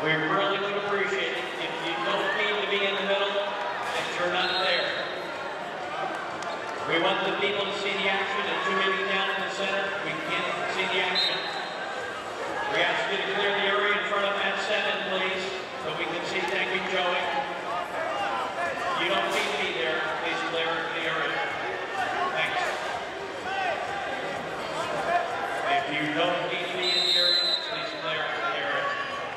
We really would appreciate it. If you don't need to be in the middle, then you're not there. We want the people to see the action, and too many down in the center, we can't see the action. We ask you to clear the area in front of Mat 7, please, so we can see. Thank you, Joey. You don't need to be there. Please clear the area. Thanks. If you don't need to be in the area, please clear the area.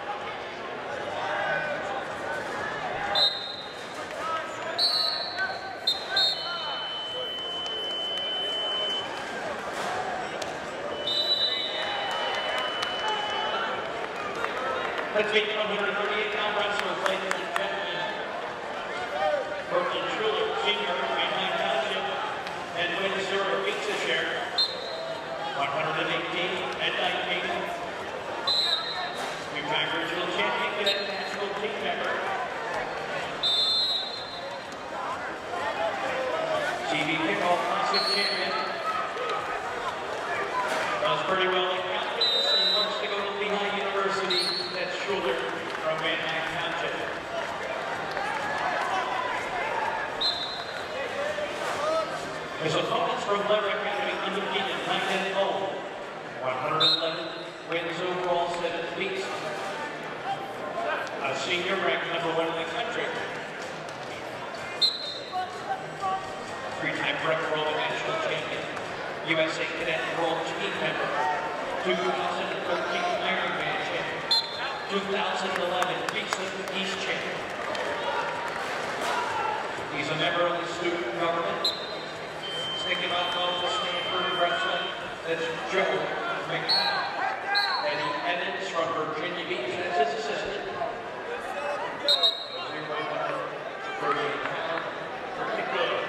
Let's meet 138-pound wrestlers, ladies and gentlemen. Cortland Schuyler, Sr. of Manheim Township, and Windsor of Pizza-Share. 118 and 19. Two-time regional champion, cadet national team member. TV Kickball Classic champion. Does pretty well in calculus and wants to go to Lehigh University. That's Schuyler from Manheim Township. His opponents from Blair Academy undefeated 9-0. 111 wins overall, 7 defeats. A senior ranked #1 in the country. 3-time Breck World National Champion. USA Cadet World Team member. 2013 Ironman champion. 2011 East champion. He's a member of the student government. Thinking about going to Stanford Wrestling. That's Joe McKenna. And he edits from Virginia Beach as his assistant. Pretty good.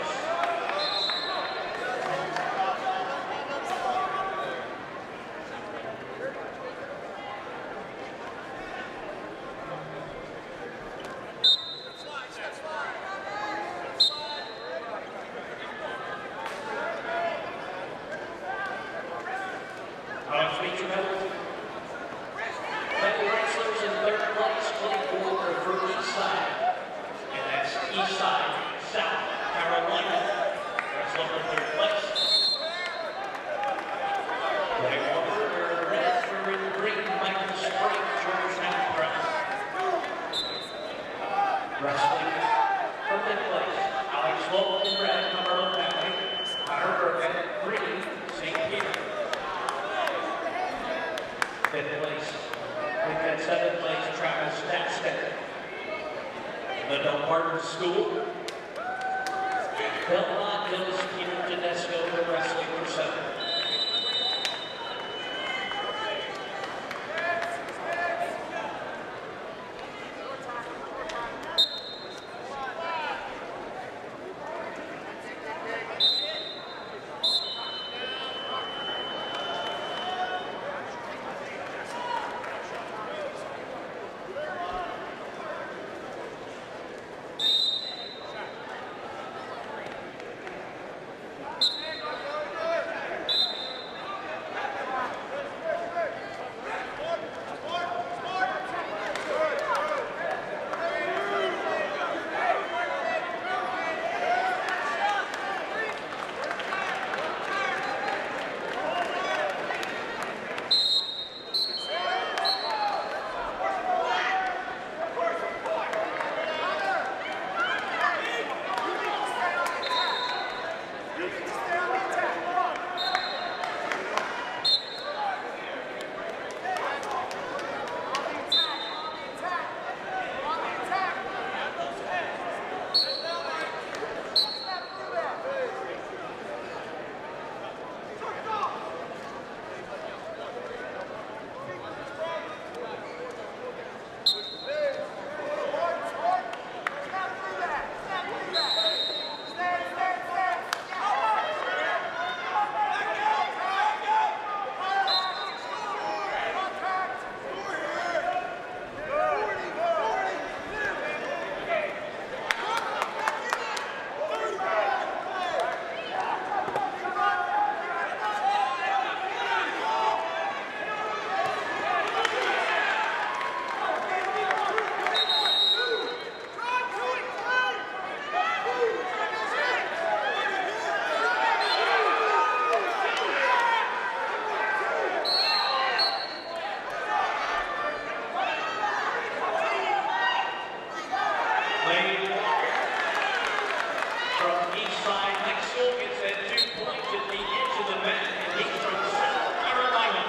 Lane from east side, Nick School gets that 2 points at the edge of the net, and he's from South Carolina.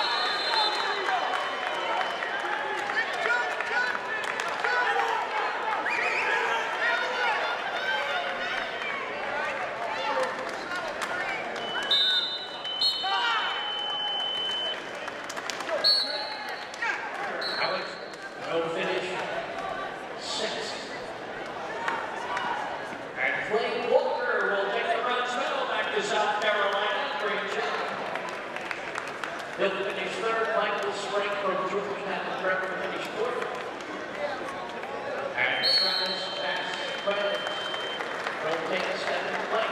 No finish. 6. And Clay Walker will take the bronze medal back to South Carolina. Great job. He'll finish 3rd. Michael Spring from Georgetown and Trevor finished 4th. And Travis Bass will take 2nd place.